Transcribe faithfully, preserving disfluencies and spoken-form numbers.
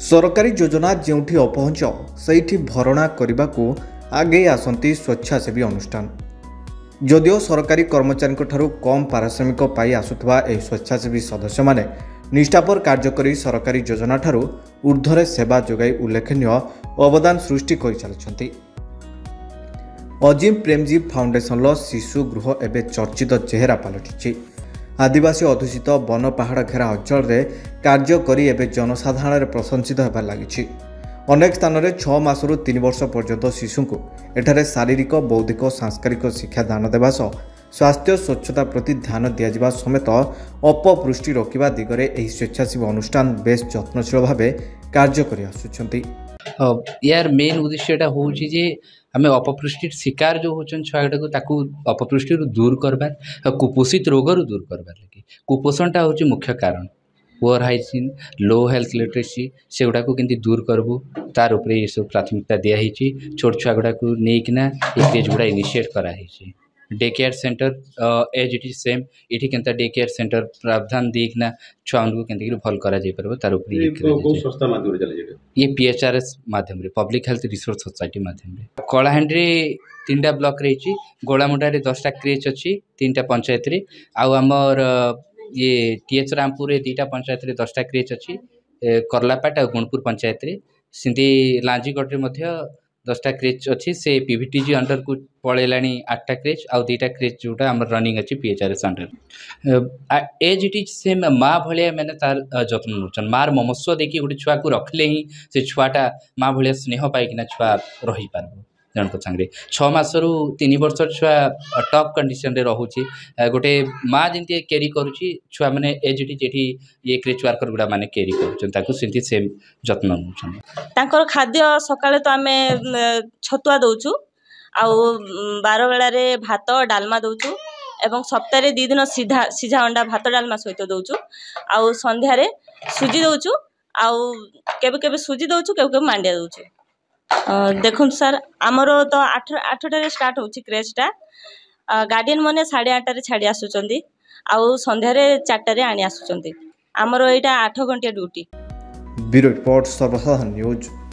सरकारी योजना जोठी अपहुंच से भरणा करने को आगे आसती स्वेच्छासेवी अनुष्ठान। जदिओ सरकारी कर्मचारी कम पारिश्रमिक पाई आसुवा यह स्वेच्छासेवी सदस्य माने निष्ठापर कार्य करी सरकारी योजना ठारू ऊर्ध्वरे सेवा जोगाई उल्लेखनीय अवदान सृष्टि कर चलती। अजिम प्रेमजी फाउंडेशन शिशु गृह एवं चर्चित चेहरा पलटि। आदिवासी अधूषित वन पहाड़ घेरा अंचल में कार्य करी एवं जनसाधारण प्रशंसित होगा लगी। अनेक स्थान में छह मासरू तीन वर्ष पर्यंत शिशु को एठारे शारीरिक बौद्धिक सांस्कृतिक शिक्षा दान देवा सह स्वास्थ्य स्वच्छता प्रति ध्यान दिया समेत अपपृष्टि रोकवा दिगरे एही स्वेच्छासेवी अनुष्ठान बेस जत्नशील भाव कार्य करि आसुछंती। यार मेन उद्देश्यटा हूँ जे आम अपपृष्टि शिकार जो होचन छुआटा को ताकू अपपृष्टि दूर करबार कुपोषित रोग दूर करबार लगे। कुपोषणटा हूँ मुख्य कारण। Poor hygiene low health literacy से गुड़ा को केंती दूर करबू तार उपरे ये सब प्राथमिकता दिया छोट छुआ गुड़ा को लेकिना ये पेज गुड़ा इनिशिएट कराई। Day care centre as it is same इठी केंता डे केयर सेंटर प्रावधान देखना छुआ को केंती भल करा जाय परबो तार उपरे ये संस्था माध्यम रे चले जेटा ये पीएचआरएस माध्यम रे पब्लिक हेल्थ रिसोर्स सोसाइटी माध्यम रे कलाहांडी रे तीनटा ब्लॉक रही। गोलामुंडा रे दस टा क्रेच अच्छी तीन टा पंचायत रे आउ हमर ये टीएच रामपुर रे दीटा पंचायत रे दस टा क्रेच अच्छी करलापाट और गुणपुर पंचायत रे सिंधी लांजीगढ़ रे मध्य दस टा क्रेच अच्छी से पीवीटीजी अंडर को पड़ेलाणी आठ टा क्रेच आउ दीटा क्रेच जोटा हमर रनिंग अच्छी PHRS under as it is same माँ भाया मैंने तार जत्न नौचन मार ममस्व देखी गोटे छुआ को रखले ही से छुआटा माँ भाया स्नेह पाइकिना छुआ रही पारबो जनक सांगे छः मासरू तीन वर्ष छुआ टॉप कंडीशन रे रहूची गोटे माँ जमी कैरी करुच्ची छुआ मैंने एज इट इज ये क्रेच वर्कर गुड़ा मैंने कैरी कर सेम जत्न नौ खाद्य सकाळे तो आम छतुआ दौचु आउ बार बेलारे भात डालमा दौचु एवं सप्ताह दी दिन सीधा सीझा अंडा भात डालमा सहित दौचु आउ संध्यारे सुजी दौचु आउ केबे केबे सुजी दौचु केबे केबे मांडिया दौचु। देखो सर आमर तो आठ आठटारे स्टार्ट होची क्रेचटा गार्डियन मैंने साढ़े आठटारे छाड़ी आसुचंदी आउ संध्यारे चारटारे आनी आसुचंदी। आमर एटा आठ घंटिया ड्यूटी। ब्यूरो रिपोर्ट सर्वसाधारण न्यूज।